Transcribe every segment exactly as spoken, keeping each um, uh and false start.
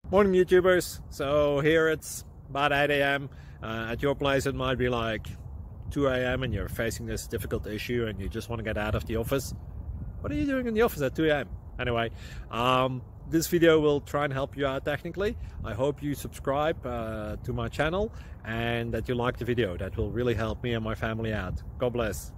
Morning YouTubers. So here it's about eight A M Uh, at your place it might be like two A M and you're facing this difficult issue and you just want to get out of the office. What are you doing in the office at two A M? Anyway, um, this video will try and help you out technically. I hope you subscribe uh, to my channel and that you like the video. That will really help me and my family out. God bless.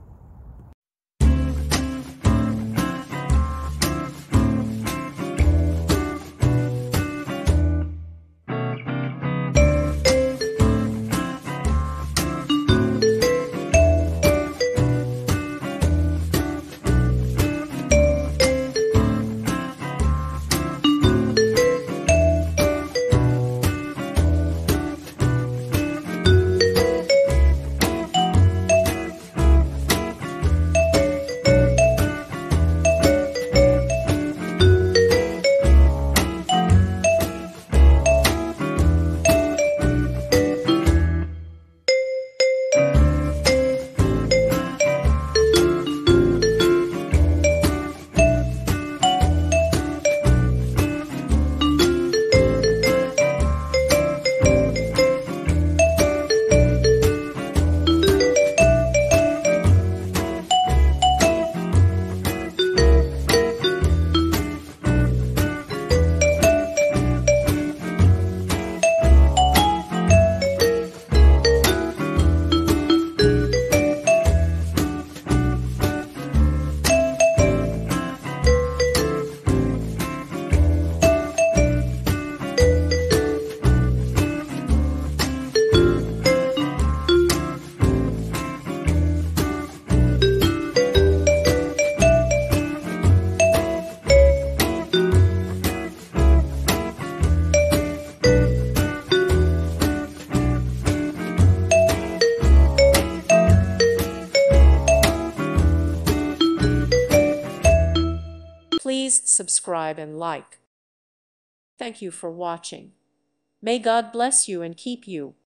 Please subscribe and like. Thank you for watching. May God bless you and keep you.